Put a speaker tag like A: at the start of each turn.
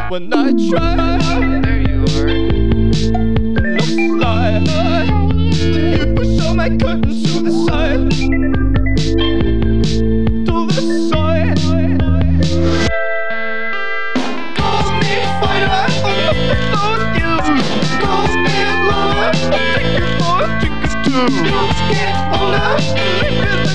A: when I try.
B: There you are.
A: Looks like you push all my curtains to the side. To the side. Call me fighter, I'm on you. Call me lover, I'll take you for a drink or two. Don't get older, live with